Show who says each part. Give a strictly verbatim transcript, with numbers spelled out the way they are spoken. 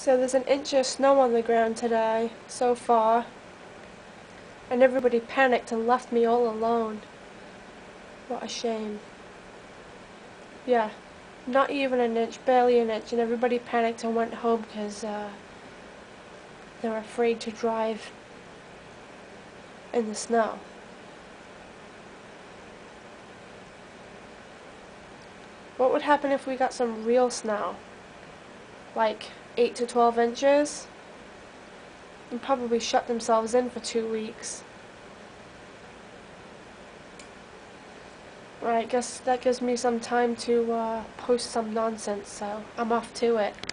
Speaker 1: So there's an inch of snow on the ground today, so far, and everybody panicked and left me all alone. What a shame. Yeah, not even an inch, barely an inch, and everybody panicked and went home because uh, they were afraid to drive in the snow. What would happen if we got some real snow? Like eight to twelve inches? And probably shut themselves in for two weeks. Right, guess that gives me some time to uh, post some nonsense, so I'm off to it.